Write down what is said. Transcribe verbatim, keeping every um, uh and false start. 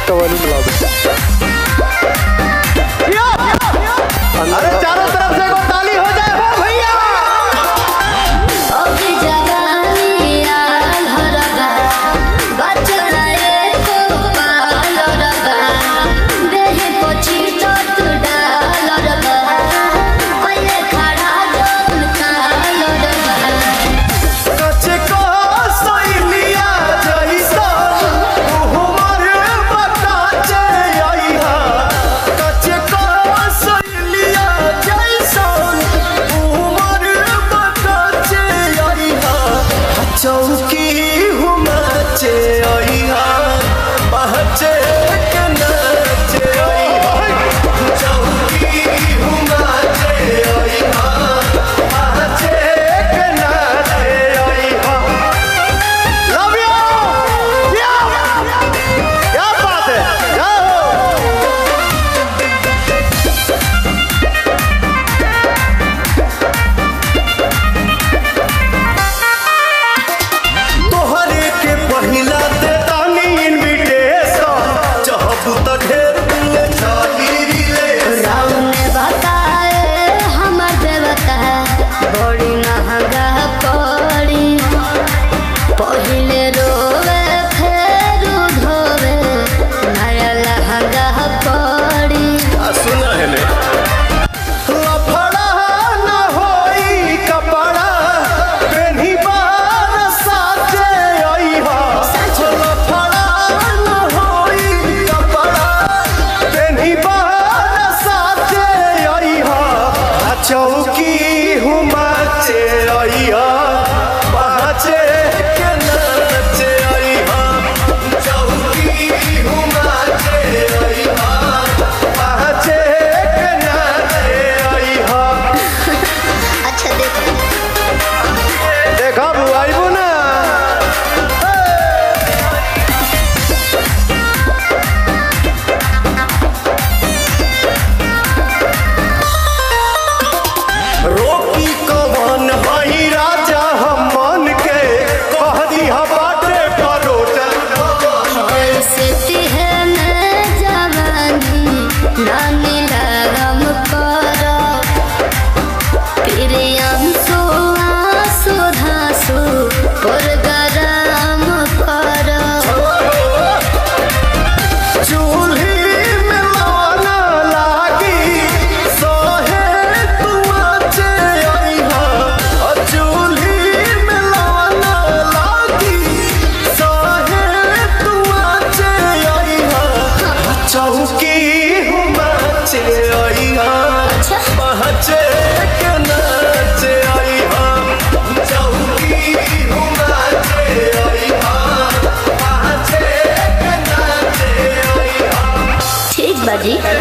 कवाली मिला दो। अरे चारों तरफ से को ताली हो जाए हो भैया। चौकी हुमाचे आईहा पहचे के नाचे आईहा चौकी हुमाचे आईहा पहचे के नाचे आईहा। लव यू क्या क्या बात है। चौकी हुमाचे आईहा पहचे के नाचे आईहा चौकी हुमाचे आईहा पहचे के नाचे आईहा। अच्छा देखो देखा बुआई बुना रोकी कवन हई राजा हम मन के कह दिहा बाटे परोटल ऐसे है मैं जवानी नानी लगम करो प्रियंसु आंसू धांसू पुरगराम करो। चूल्ही में लाना लागी सोहे तुआचे आईहा चूल्ही में लाना लागी सोहे तुआचे आईहा चौकी हुमाचे आईहा पहचे के नाचे आईहा चौकी हुमाचे आईहा पहचे के नाचे आईहा। ठीक बाजी।